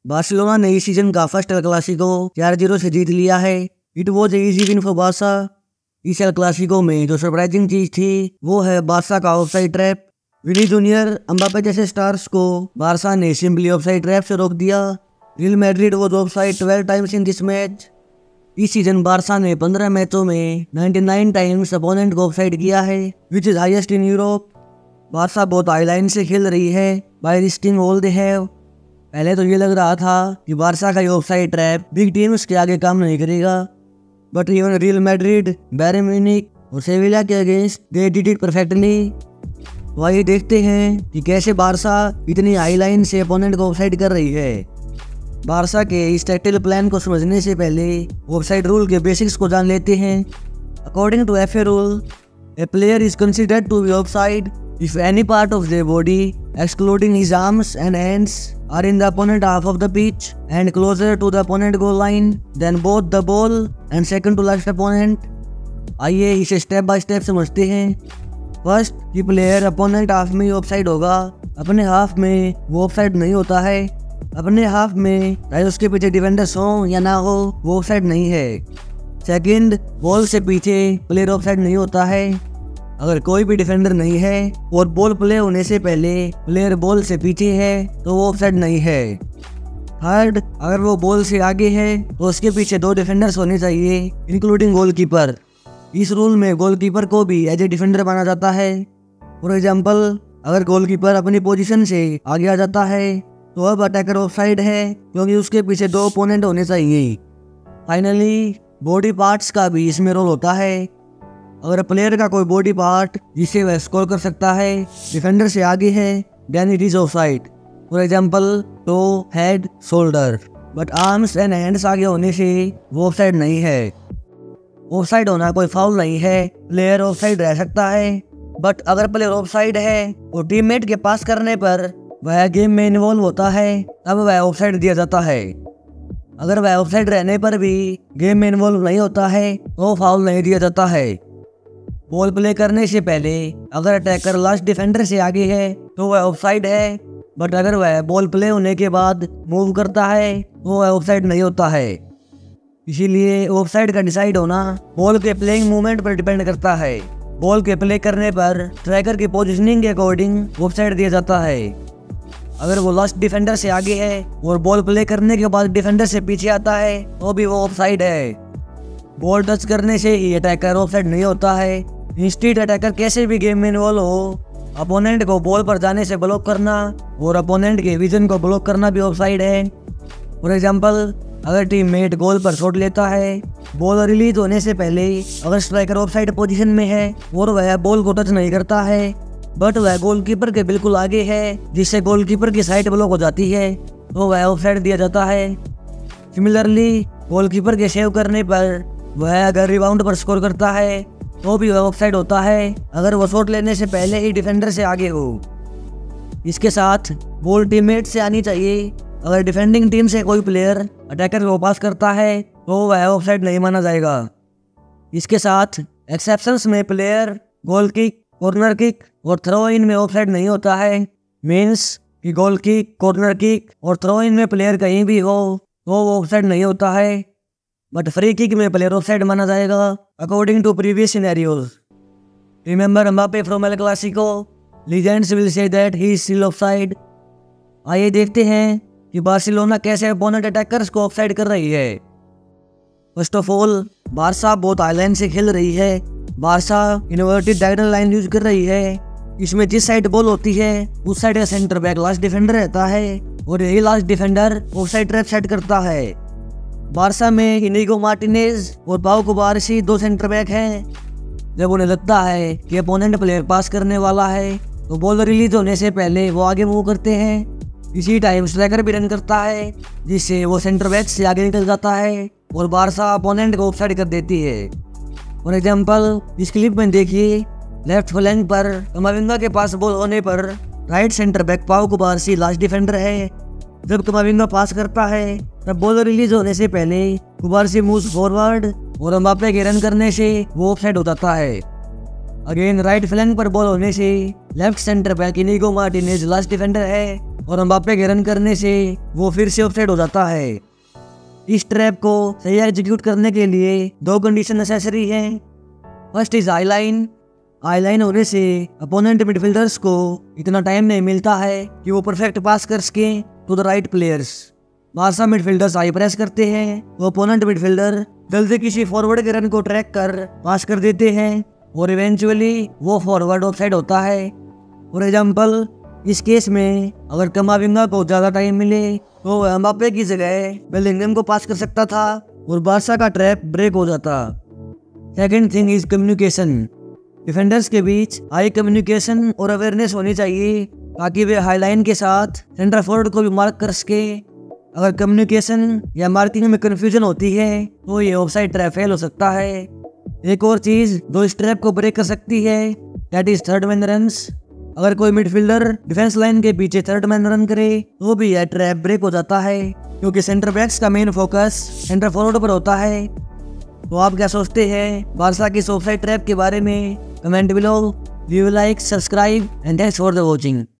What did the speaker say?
Barcelona ने इस season का फर्स्ट एल क्लासिको 4-0 से जीत लिया है। It was easy win for Barca. इस एल क्लासिको में जो सरप्राइजिंग चीज थी वो है बार्सा का offside trap. Vini Junior, Mbappe जैसे स्टार्स को बार्सा ने सिंपली ऑफसाइड ट्रैप से रोक दिया। Real Madrid was offside 12 times in this match. इस सीजन बार्सा ने 15 मैचों में 99 टाइम्स अपोनेंट को ऑफसाइड किया है, which is highest in Europe. Barca बहुत हाई लाइन से खेल रही है by risking all they have. पहले तो ये लग रहा था कि बार्सा का ये ऑफसाइड ट्रैप बिग टीम्स के आगे काम नहीं करेगा, but even Real Madrid, Bayern Munich और सेविला के against they did it perfectly. तो आइए देखते हैं कि कैसे बार्सा इतनी हाई लाइन से अपोनेंट को ऑफसाइड कर रही है। बार्सा के इस टैक्टिकल प्लान को समझने से पहले ऑफसाइड रूल के बेसिक्स को जान लेते हैं। According to FA rule, a player is considered to be offside if any part of their body, excluding his arms and hands, are in the opponent half of the pitch and closer to the opponent goal line than both the ball and second to last opponent। आइए इसे step by step समझते हैं। First, कि player opponent half में offside होगा। अपने half में वो ऑफसाइड नहीं होता है। अपने हाफ में चाहे उसके पीछे डिफेंडर्स हो या ना हो, वो ऑफसाइड नहीं है। सेकंड, बॉल से पीछे प्लेयर ऑफसाइड नहीं होता है। अगर कोई भी डिफेंडर नहीं है और बॉल प्ले होने से पहले प्लेयर बॉल से पीछे है तो वो ऑफसाइड नहीं है। थर्ड, अगर वो बॉल से आगे है तो उसके पीछे 2 डिफेंडर्स होने चाहिए, इंक्लूडिंग गोलकीपर। इस रूल में गोलकीपर को भी एज ए डिफेंडर माना जाता है। फॉर एग्जाम्पल, अगर गोलकीपर अपनी पोजीशन से आगे आ जाता है तो अब अटैकर ऑफसाइड है, क्योंकि उसके पीछे 2 ओपोनेंट होने चाहिए। फाइनली, बॉडी पार्ट्स का भी इसमें रोल होता है। अगर प्लेयर का कोई बॉडी पार्ट जिसे वह स्कोर कर सकता है डिफेंडर से आगे है, then it is offside. For example, toe, head, shoulder. But arms and hands आगे होने से वो ऑफसाइड नहीं है। ऑफसाइड होना कोई फाउल नहीं है। प्लेयर ऑफसाइड रह सकता है, बट अगर प्लेयर ऑफसाइड है और टीममेट के पास करने पर वह गेम में इन्वॉल्व होता है, तब वह ऑफसाइड दिया जाता है। अगर वह ऑफसाइड रहने पर भी गेम में इन्वॉल्व नहीं होता है तो फाउल नहीं दिया जाता है। बॉल प्ले करने से पहले अगर अटैकर लास्ट डिफेंडर से आगे है तो वह ऑफसाइड है, बट अगर वह बॉल प्ले होने के बाद मूव करता है तो वह ऑफसाइड नहीं होता है। इसीलिए ऑफसाइड का डिसाइड होना बॉल के प्लेइंग मूवमेंट पर डिपेंड करता है। बॉल के प्ले करने पर स्ट्राइकर की पोजीशनिंग के अकॉर्डिंग ऑफसाइड दिया जाता है। अगर वो लास्ट डिफेंडर से आगे है और बॉल प्ले करने के बाद डिफेंडर से पीछे आता है तो भी वो ऑफसाइड है। बॉल टच करने से ही अटैकर ऑफसाइड नहीं होता है। इंस्टेड अटैकर कैसे भी गेम में इन्वॉल्व हो, अपोनेंट को बॉल पर जाने से ब्लॉक करना और अपोनेंट के विजन को ब्लॉक करना भी ऑफसाइड है। फॉर एग्जांपल, अगर टीममेट गोल पर शॉट लेता है, बॉल रिलीज होने से पहले अगर स्ट्राइकर ऑफसाइड पोजीशन में है और वह बॉल को टच नहीं करता है, बट वह गोलकीपर के बिल्कुल आगे है, जिससे गोलकीपर की साइड ब्लॉक हो जाती है, तो वह ऑफसाइड दिया जाता है। सिमिलरली, गोलकीपर के सेव करने पर वह अगर रिबाउंड पर स्कोर करता है तो भी वह ऑफसाइड होता है, अगर वो शॉट लेने से पहले ही डिफेंडर से आगे हो। इसके साथ बॉल टीममेट से आनी चाहिए। अगर डिफेंडिंग टीम से कोई प्लेयर अटैकर को पास करता है तो वह ऑफसाइड नहीं माना जाएगा। इसके साथ एक्सेप्शंस में player goal kick, corner kick और थ्रो इन में ऑफसाइड नहीं होता है। मीन्स कि गोल किक, कॉर्नर किक और थ्रो इन में प्लेयर कहीं भी हो तो वो ऑफसाइड नहीं होता है, बट फ्री किक में प्लेयर ऑफसाइड माना जाएगा according to previous scenarios. Remember Mbappe from El Clasico, legends will say that he is still offside. आइए देखते हैं कि बार्सिलोना कैसे अपोनेंट अटैकर्स को ऑफसाइड कर रही है। फर्स्ट ऑफ ऑल, बार्सा बहुत हाई लाइन से खेल रही है। Barca inverted diagonal line use कर रही है। इसमें जिस साइड बॉल होती है उस साइड का सेंटर बैक लास्ट डिफेंडर रहता है और यही last defender offside trap set करता है। बार्सा में इनिगो मार्टिनेज और पाउ कुबारसी 2 सेंटर बैक हैं। जब उन्हें लगता है कि अपोनेंट प्लेयर पास करने वाला है तो बॉल रिलीज होने से पहले वो आगे मूव करते हैं। इसी टाइम स्ट्राइकर भी रन करता है, जिससे वो सेंटर बैक से आगे निकल जाता है और बार्सा अपोनेंट को ऑफसाइड कर देती है। फॉर एग्जांपल, इस क्लिप में देखिए, लेफ्ट फ्लैंक पर कमाविंगा के पास बॉल होने पर राइट सेंटर बैक पाउ कुबारसी लास्ट डिफेंडर है। जब कमाविंगा पास करता है तब बॉल रिलीज होने से पहले कुबारसी मूव्स फॉरवर्ड और एम्बापे के रन करने से वो ऑफसाइड हो जाता है। अगेन राइट फ्लैंक पर बॉल होने से left centre back Inigo Martinez last defender है और एम्बाप्पे के रन करने से वो फिर से ऑफसाइड हो जाता है। इस ट्रैप को सही एग्जीक्यूट करने के लिए 2 कंडीशन नेसेसरी हैं। First is high line. High line होने से अपोनेंट मिडफील्डर्स को इतना टाइम नहीं मिलता है कि वो परफेक्ट पास कर सके to the right players. Barca midfielders high press करते हैं तो अपोनेंट मिडफील्डर जल्दी किसी फॉरवर्ड के रन को ट्रैक कर पास कर देते हैं और इवेंचुअली वो फॉरवर्ड ऑफसाइड होता है। फॉर एग्जाम्पल, इस केस में अगर कमाविंगा को ज़्यादा टाइम मिले तो वह एम्बाप्पे की जगह बेलिंगम को पास कर सकता था और बारसा का ट्रैप ब्रेक हो जाता। Second thing is communication. Defenders के बीच हाई कम्युनिकेशन और अवेयरनेस होनी चाहिए ताकि वे हाई लाइन के साथ सेंटर फॉरवर्ड को भी मार्क कर सके। अगर कम्युनिकेशन या मार्किंग में कंफ्यूजन होती है तो ये ऑफसाइड ट्रैप फेल हो सकता है। एक और चीज जो इस ट्रैप को ब्रेक कर सकती है that is third man runs. अगर कोई मिडफील्डर डिफेंस लाइन के पीछे थर्ड मैन रन करे तो भी यह ट्रैप ब्रेक हो जाता है क्योंकि सेंटर बैक्स का मेन फोकस सेंटर फॉरवर्ड पर होता है। तो आप क्या सोचते हैं बारसा की ऑफसाइड ट्रैप के बारे में? Comment below. We will like, subscribe and thanks for the watching.